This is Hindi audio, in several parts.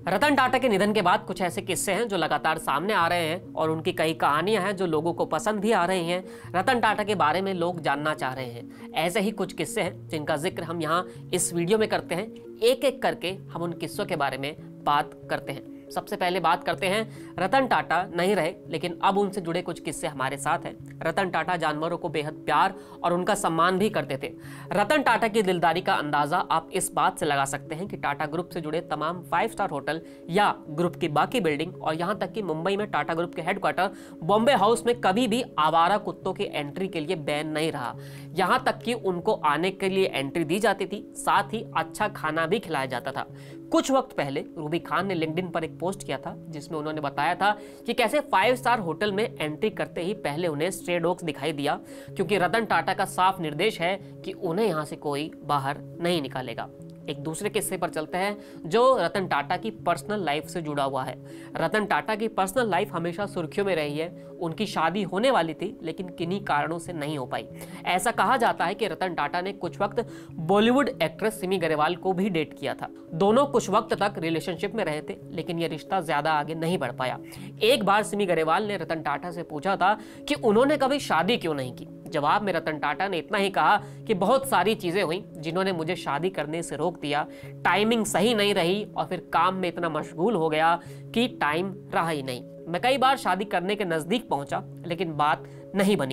रतन टाटा के निधन के बाद कुछ ऐसे किस्से हैं जो लगातार सामने आ रहे हैं और उनकी कई कहानियां हैं जो लोगों को पसंद भी आ रही हैं। रतन टाटा के बारे में लोग जानना चाह रहे हैं। ऐसे ही कुछ किस्से हैं जिनका जिक्र हम यहाँ इस वीडियो में करते हैं। एक एक करके हम उन किस्सों के बारे में बात करते हैं। सबसे पहले बात करते हैं, रतन टाटा नहीं रहे लेकिन अब उनसे जुड़े कुछ किस्से हमारे साथ हैं। रतन टाटा जानवरों को बेहद प्यार और उनका सम्मान भी करते थे। रतन टाटा की दिलदारी का अंदाजा आप इस बात से लगा सकते हैं कि टाटा ग्रुप से जुड़े तमाम 5 स्टार होटल या ग्रुप की बाकी बिल्डिंग और यहां तक कि मुंबई में टाटा ग्रुप के हेडक्वार्टर बॉम्बे हाउस में कभी भी आवारा कुत्तों की एंट्री के लिए बैन नहीं रहा। यहां तक कि उनको आने के लिए एंट्री दी जाती थी, साथ ही अच्छा खाना भी खिलाया जाता था। कुछ वक्त पहले रूबी खान ने लिंक्डइन पर एक पोस्ट किया था जिसमें उन्होंने बताया था कि कैसे 5 स्टार होटल में एंट्री करते ही पहले उन्हें स्ट्रे डॉग्स दिखाई दिया, क्योंकि रतन टाटा का साफ निर्देश है कि उन्हें यहां से कोई बाहर नहीं निकालेगा। एक दूसरे किस्से पर चलते हैं जो रतन टाटा की पर्सनल लाइफ से जुड़ा हुआ है। रतन टाटा की पर्सनल लाइफ हमेशा सुर्खियों में रही है। उनकी शादी होने वाली थी लेकिन किन्हीं कारणों से नहीं हो पाई। ऐसा कहा जाता है कि रतन टाटा ने कुछ वक्त बॉलीवुड एक्ट्रेस सिमी ग्रेवाल को भी डेट किया था। दोनों कुछ वक्त तक रिलेशनशिप में रहे थे लेकिन यह रिश्ता ज्यादा आगे नहीं बढ़ पाया। एक बार सिमी ग्रेवाल ने रतन टाटा से पूछा था कि उन्होंने कभी शादी क्यों नहीं की। जवाब में रतन टाटा ने इतना ही कहा कि बहुत सारी चीजें हुई जिन्होंने मुझे शादी करने से रोक दिया। टाइमिंग सही नहीं रही और फिर काम में इतना मशगूल हो गया कि टाइम रहा ही नहीं। मैं कई बार शादी करने के नजदीक पहुंचा लेकिन बात नहीं बनी।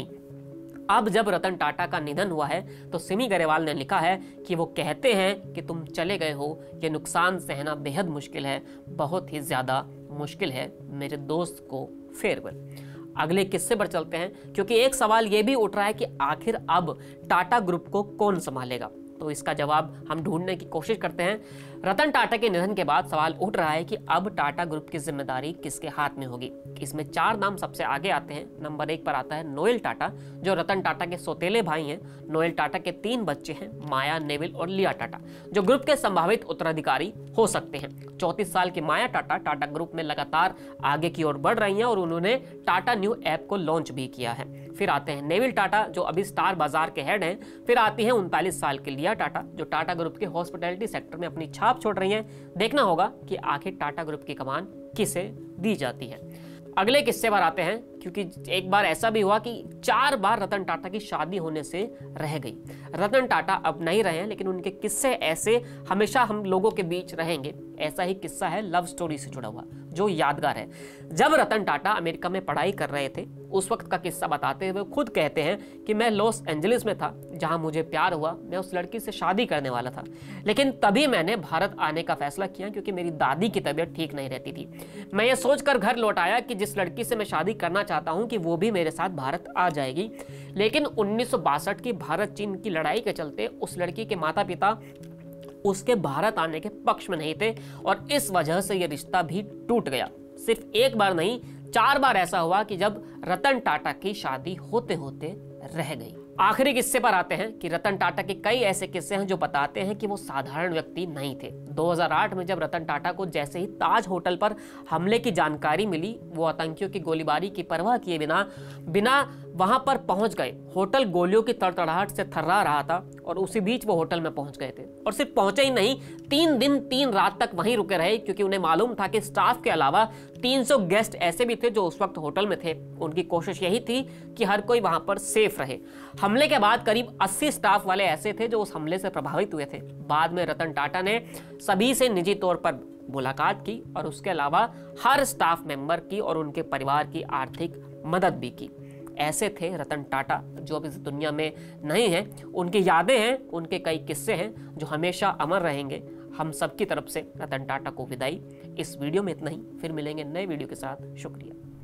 अब जब रतन टाटा का निधन हुआ है तो सिमी ग्रेवाल ने लिखा है कि वो कहते हैं कि तुम चले गए हो, ये नुकसान सहना बेहद मुश्किल है, बहुत ही ज्यादा मुश्किल है। मेरे दोस्त को फेयरवेल। अगले किस्से पर चलते हैं, क्योंकि एक सवाल यह भी उठ रहा है कि आखिर अब टाटा ग्रुप को कौन संभालेगा। तो इसका जवाब हम ढूंढने की कोशिश करते हैं। रतन टाटा के निधन के बाद सवाल उठ रहा है कि अब टाटा ग्रुप की जिम्मेदारी किसके हाथ में होगी। इसमें 4 नाम सबसे आगे आते हैं। नंबर 1 पर आता है नोएल टाटा, जो रतन टाटा के सौतेले भाई हैं। नोएल टाटा के 3 बच्चे हैं, माया, नेविल और लिया टाटा, जो ग्रुप के संभावित उत्तराधिकारी हो सकते हैं। 34 साल की माया टाटा टाटा ग्रुप में लगातार आगे की ओर बढ़ रही हैं और उन्होंने टाटा न्यू ऐप को लॉन्च भी किया है। फिर आते हैं नेविल टाटा, जो अभी स्टार बाजार के हेड हैं। फिर आती है 39 साल की लिया टाटा, जो टाटा ग्रुप के हॉस्पिटैलिटी सेक्टर में अपनी छाप छोड़ रही हैं। देखना होगा कि आखिर टाटा ग्रुप की कमान किसे दी जाती है। अगले किस्से पर आते हैं, क्योंकि एक बार ऐसा भी हुआ कि 4 बार रतन टाटा की शादी होने से रह गई। रतन टाटा अब नहीं रहे हैं लेकिन उनके किस्से ऐसे हमेशा हम लोगों के बीच रहेंगे। ऐसा ही किस्सा है लव स्टोरी से जुड़ा हुआ जो यादगार है। जब रतन टाटा अमेरिका में पढ़ाई कर रहे थे उस वक्त का किस्सा बताते हुए खुद कहते हैं कि मैं लॉस एंजलिस में था जहां मुझे प्यार हुआ। मैं उस लड़की से शादी करने वाला था लेकिन तभी मैंने भारत आने का फैसला किया क्योंकि मेरी दादी की तबीयत ठीक नहीं रहती थी। मैं ये सोचकर घर लौट आया कि जिस लड़की से मैं शादी करना चाहता हूं कि वो भी मेरे साथ भारत आ जाएगी। लेकिन 1962 की भारत चीन की लड़ाई के चलते उस लड़की के माता पिता उसके भारत आने के पक्ष में नहीं थे और इस वजह से यह रिश्ता भी टूट गया। सिर्फ एक बार नहीं, 4 बार ऐसा हुआ कि जब रतन टाटा की शादी होते होते रह गई। आखिरी किस्से पर आते हैं कि रतन टाटा के कई ऐसे किस्से हैं जो बताते हैं कि वो साधारण व्यक्ति नहीं थे। 2008 में जब रतन टाटा को जैसे ही ताज होटल पर हमले की जानकारी मिली, वो आतंकियों की गोलीबारी की परवाह किए बिना वहां पर पहुंच गए। होटल गोलियों की तड़तड़ाहट से थर्रा रहा था और उसी बीच वो होटल में पहुंच गए थे। और सिर्फ पहुंचे ही नहीं, 3 दिन 3 रात तक वहीं रुके रहे, क्योंकि उन्हें मालूम था कि स्टाफ के अलावा 300 गेस्ट ऐसे भी थे जो उस वक्त होटल में थे। उनकी कोशिश यही थी कि हर कोई वहां पर सेफ रहे। हमले के बाद करीब 80 स्टाफ वाले ऐसे थे जो उस हमले से प्रभावित हुए थे। बाद में रतन टाटा ने सभी से निजी तौर पर मुलाकात की और उसके अलावा हर स्टाफ मेंबर की और उनके परिवार की आर्थिक मदद भी की। ऐसे थे रतन टाटा जो अब इस दुनिया में नहीं हैं। उनकी यादें हैं, उनके कई किस्से हैं जो हमेशा अमर रहेंगे। हम सबकी तरफ से रतन टाटा को विदाई। इस वीडियो में इतना ही, फिर मिलेंगे नए वीडियो के साथ। शुक्रिया।